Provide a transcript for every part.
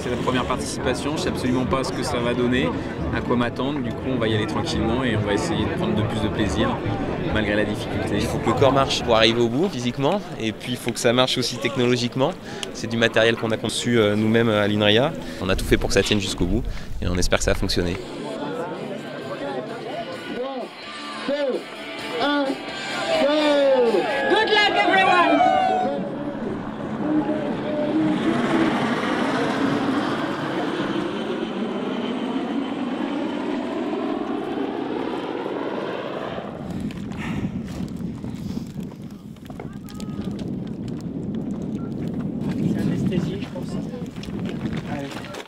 c'est la première participation, je ne sais absolument pas ce que ça va donner, à quoi m'attendre. Du coup, on va y aller tranquillement et on va essayer de prendre de plus de plaisir malgré la difficulté. Il faut que le corps marche pour arriver au bout physiquement, et puis il faut que ça marche aussi technologiquement. C'est du matériel qu'on a conçu nous-mêmes à l'INRIA. On a tout fait pour que ça tienne jusqu'au bout et on espère que ça va fonctionner. 3, 2, 1, go! Good luck everyone! C'est anesthésie, je pense. Allez.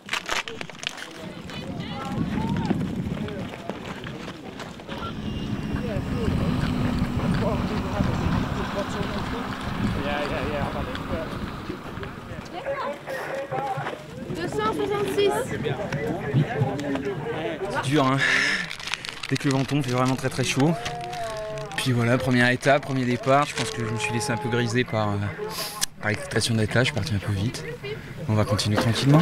C'est dur, hein. Dès que le vent tombe, il fait vraiment très chaud. Puis voilà, première étape, premier départ. Je pense que je me suis laissé un peu griser par l'excitation d'être là. Je suis parti un peu vite. On va continuer tranquillement.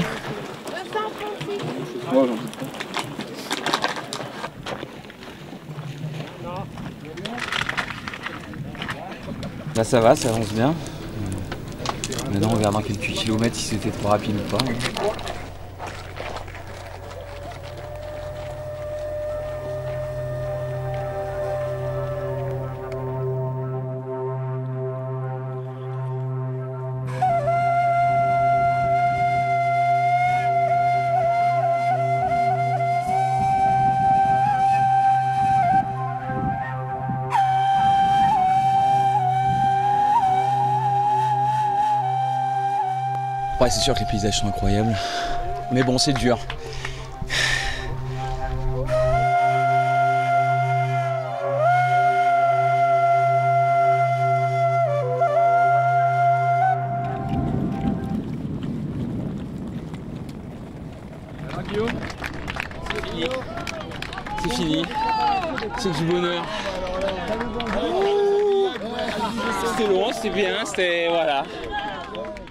Là ça va, ça avance bien. Maintenant on verra dans quelques kilomètres si c'était trop rapide ou pas. Ouais, c'est sûr que les paysages sont incroyables, mais bon, c'est dur. Guillaume, c'est fini. C'est fini. C'est du bonheur. C'était long, c'était bien, c'était voilà.